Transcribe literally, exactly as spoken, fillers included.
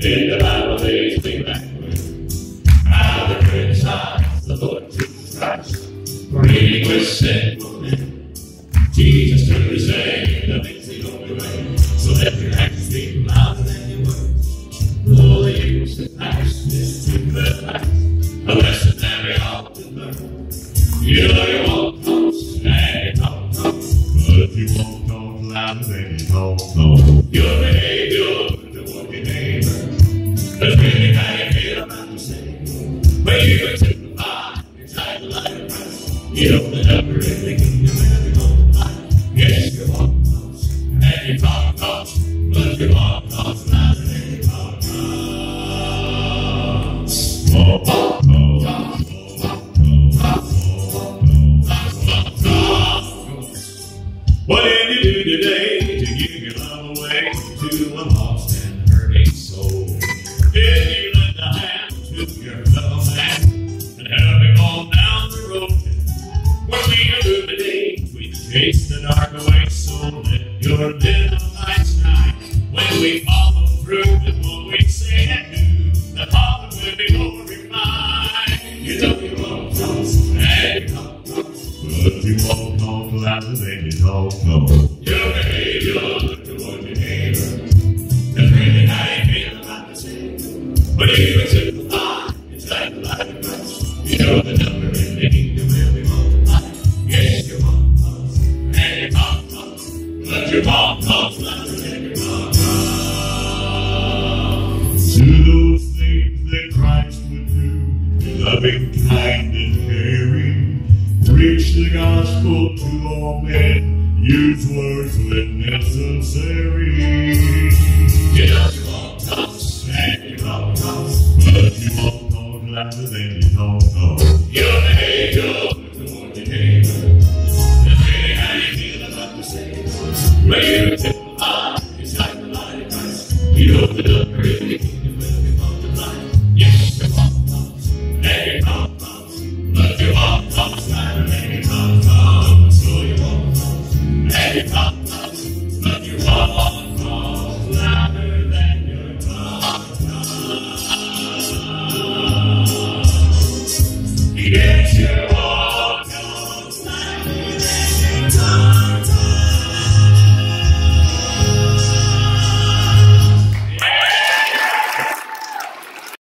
In the Bible they speak backward. How they criticize the Lord Jesus Christ. Reading with sinful men. Jesus took his name, that makes the only way. So let your actions speak louder than your words. Lord, the use of past is to the past. A lesson that we all can learn. You know you won't talk, and you talk, talk. But if you won't talk louder than you talk, talk. Your behavior toward your neighbor. That's really how you feel about the same. When you are typified inside the light of Christ, you open up your everything and you multiply. Yes, you walk close and you talk close, but you walk close louder than you talk close. Walk, walk, walk, what did you do today to give your love away to a lost and hurting soul? Did you lend a hand to your fellow man and help him on down the road? When we illuminate, we chase the dark away, so let your little light shine. When we follow through with what we say and do, the Father will be glorified. You know you won't talk and you talk, but you won't talk louder than you talk, no.